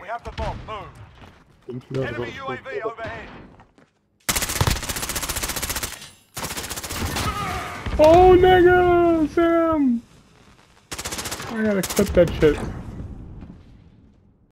We have the bomb. Move. Enemy UAV overhead. Oh, nigga, Sam! I gotta clip that shit.